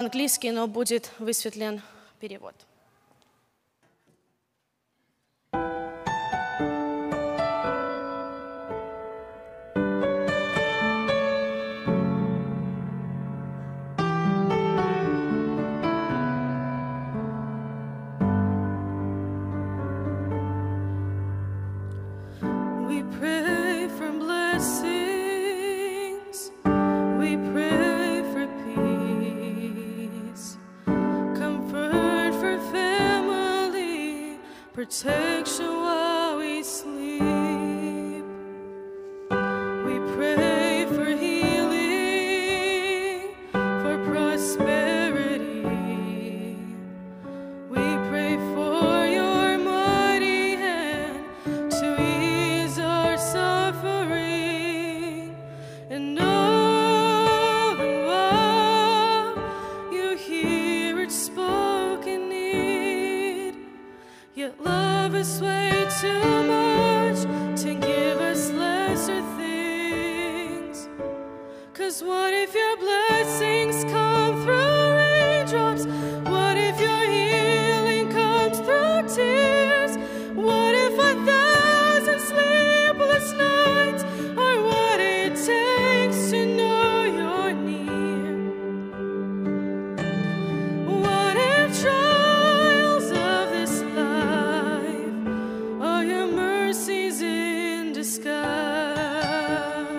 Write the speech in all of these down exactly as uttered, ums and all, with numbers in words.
Английский, но будет высветлен перевод. We pray for blessings, we pray for peace, comfort for family, protection while we sleep. We pray for healing, for prosperity. We pray for your mighty hand to ease our suffering, and all the while you hear its spoken need. Yet love is way too much to give us lesser things. 'Cause what if your blessings come through raindrops? What if your healing comes through tears? What if a thousand sleepless nights are what it takes to know you're near? What if trials of this life are your mercies in disguise?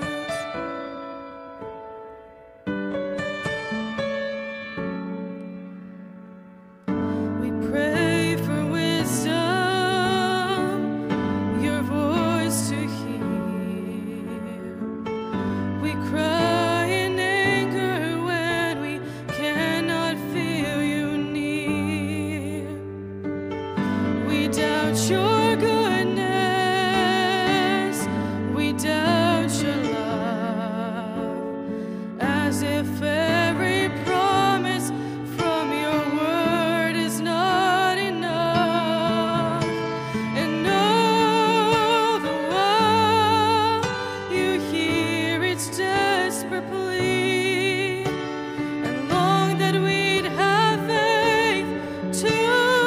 We pray for wisdom, your voice to hear. We cry in anger when we cannot feel you near. We doubt your goodness, we doubt your love, as if every promise from your word is not enough. And all the while you hear its desperate plea, and long that we'd have faith to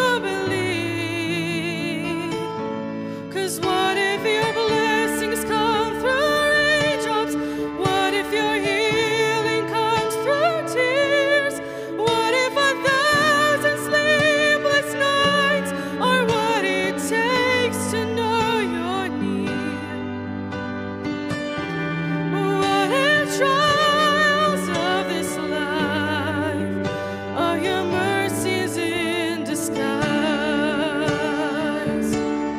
believe. 'Cause what if your blessings come through raindrops? What if your healing comes through tears? What if a thousand sleepless nights are what it takes to know you're near? What if trials of this life are your mercies in disguise?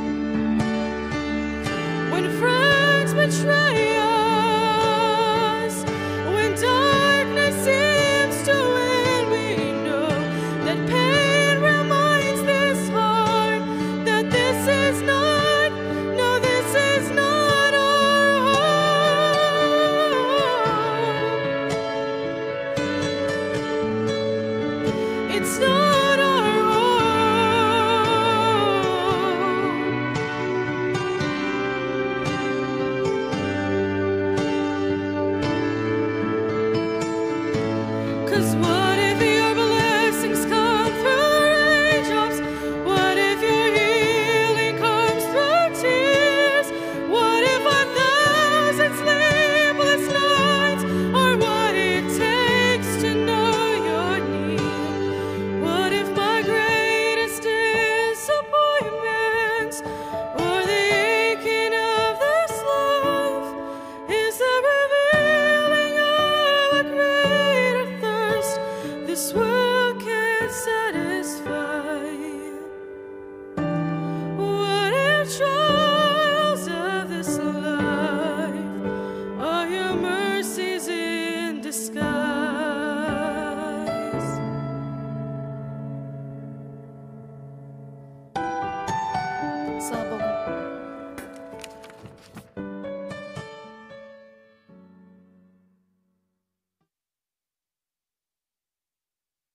When friends betray us, when darkness seems to win, we know that pain reminds this heart that this is not, no, this is not our home. It's not our home. 'Cause what if your blessings come through raindrops? What if your healing comes through tears? What if a thousand sleepless nights are what it takes to know you're near? What if my greatest disappointments or the aching of this life is the revealing of a greater thirst this world can't satisfy? What if trials of this life are your mercies in disguise? Слава Богу.